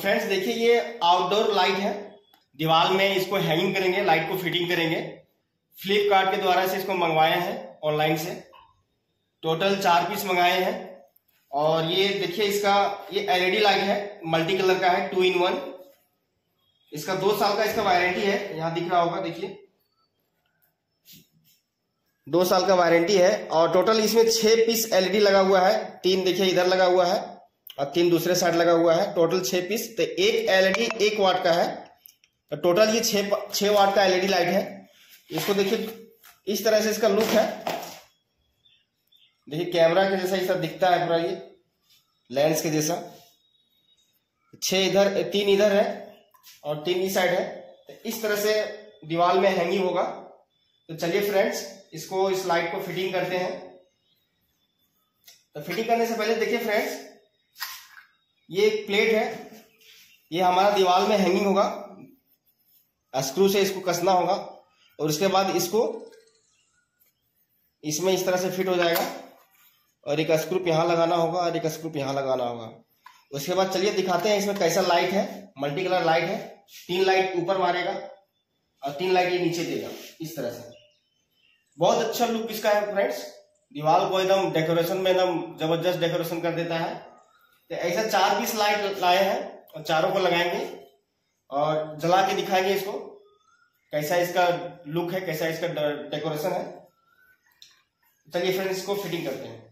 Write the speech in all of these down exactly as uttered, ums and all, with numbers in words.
Friends देखिए ये outdoor light है, दीवार में इसको हैंगिंग करेंगे, लाइट को फिटिंग करेंगे। फ्लिपकार्ट के द्वारा से इसको मंगवाए हैं ऑनलाइन से। टोटल चार पीस मंगाए हैं। और ये देखिए इसका ये एलईडी लाइट है, मल्टी कलर का है, टू इन वन। इसका दो साल का इसका वारंटी है, यहाँ दिख रहा होगा देखिए, दो साल का वारंटी है। और टोटल इसमें छह पीस एलईडी लगा हुआ है, तीन देखिए इधर लगा हुआ है और तीन दूसरे साइड लगा हुआ है। टोटल छह पीस, तो एक एलईडी एक वाट का है, तो टोटल ये छह छह वाट का एलईडी लाइट है। इसको देखिए इस तरह से इसका लुक है, देखिए कैमरा के जैसा ऐसा दिखता है पूरा, ये लेंस के जैसा। छह इधर, तीन इधर है और तीन इस साइड है। तो इस तरह से दीवार में हैंगिंग होगा। तो चलिए फ्रेंड्स इसको, इस लाइट को फिटिंग करते हैं। तो फिटिंग करने से पहले देखिए फ्रेंड्स, ये एक प्लेट है, ये हमारा दीवार में हैंगिंग होगा। स्क्रू से इसको कसना होगा और उसके बाद इसको इसमें इस तरह से फिट हो जाएगा। और एक स्क्रू यहाँ लगाना होगा और एक स्क्रू यहाँ लगाना होगा। उसके बाद चलिए दिखाते हैं इसमें कैसा लाइट है। मल्टी कलर लाइट है, तीन लाइट ऊपर मारेगा और तीन लाइट ये नीचे देगा, इस तरह से। बहुत अच्छा लुक इसका है फ्रेंड्स, दीवार को एकदम डेकोरेशन में एकदम जबरदस्त डेकोरेशन कर देता है। तो ऐसा चार पीस लाइट लाए हैं और चारों को लगाएंगे और जला के दिखाएंगे इसको कैसा इसका लुक है, कैसा इसका डेकोरेशन है। चलिए फ्रेंड्स इसको फिटिंग करते हैं।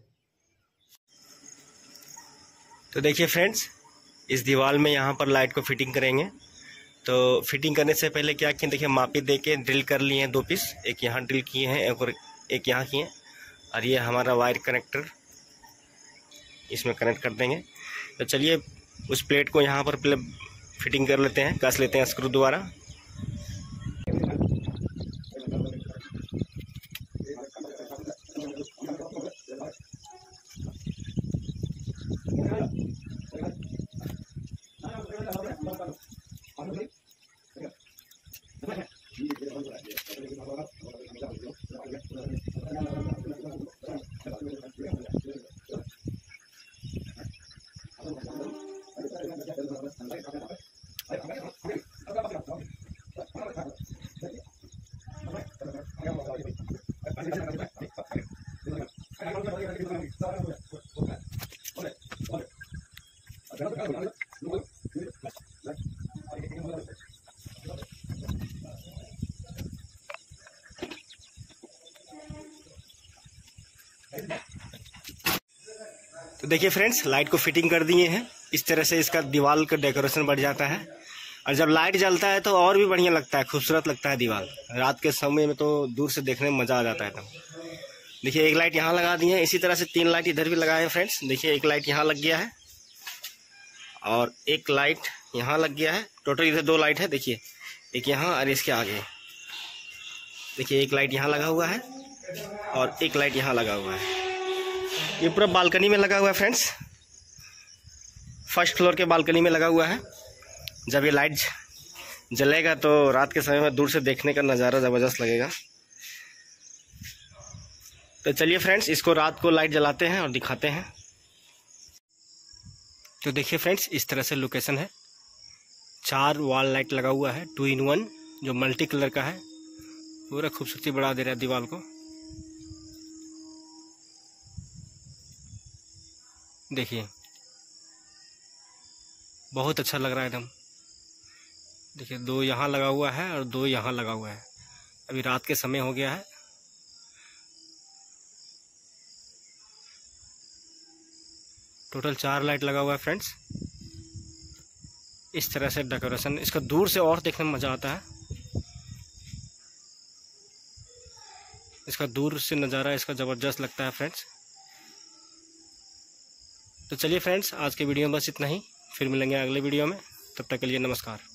तो देखिए फ्रेंड्स, इस दीवार में यहाँ पर लाइट को फिटिंग करेंगे। तो फिटिंग करने से पहले क्या किए, देखिए मापी दे के ड्रिल कर लिए हैं दो पीस, एक यहाँ ड्रिल किए हैं एक और एक यहाँ किए हैं। और ये हमारा वायर कनेक्टर इसमें कनेक्ट कर देंगे। तो चलिए उस प्लेट को यहाँ पर पहले फिटिंग कर लेते हैं, कस लेते हैं स्क्रू द्वारा। तो देखिए फ्रेंड्स, लाइट को फिटिंग कर दिए हैं। इस तरह से इसका दीवार का डेकोरेशन बढ़ जाता है और जब लाइट जलता है तो और भी बढ़िया लगता है, खूबसूरत लगता है दीवार। रात के समय में तो दूर से देखने में मज़ा आ जाता है एकदम। देखिए एक लाइट यहाँ लगा दी है, इसी तरह से तीन लाइट इधर भी लगाए हैं फ्रेंड्स। देखिए एक लाइट यहाँ लग गया है और एक लाइट यहाँ लग गया है। टोटल इधर दो लाइट है, देखिए एक यहाँ और इसके आगे। देखिए एक लाइट यहाँ लगा हुआ है और एक लाइट यहाँ लगा हुआ है। ये पूरा बालकनी में लगा हुआ है फ्रेंड्स, फर्स्ट फ्लोर के बालकनी में लगा हुआ है। जब ये लाइट जलेगा तो रात के समय में दूर से देखने का नज़ारा ज़बरदस्त लगेगा। तो चलिए फ्रेंड्स इसको रात को लाइट जलाते हैं और दिखाते हैं। तो देखिए फ्रेंड्स, इस तरह से लोकेशन है। चार वॉल लाइट लगा हुआ है, टू इन वन, जो मल्टी कलर का है। पूरा खूबसूरती बढ़ा दे रहा है दीवार को। देखिए बहुत अच्छा लग रहा है एकदम। देखिए दो यहाँ लगा हुआ है और दो यहाँ लगा हुआ है। अभी रात के समय हो गया है। टोटल चार लाइट लगा हुआ है फ्रेंड्स। इस तरह से डेकोरेशन, इसका दूर से और देखने में मज़ा आता है। इसका दूर से नज़ारा इसका ज़बरदस्त लगता है फ्रेंड्स। तो चलिए फ्रेंड्स, आज के वीडियो में बस इतना ही। फिर मिलेंगे अगले वीडियो में, तब तक के लिए नमस्कार।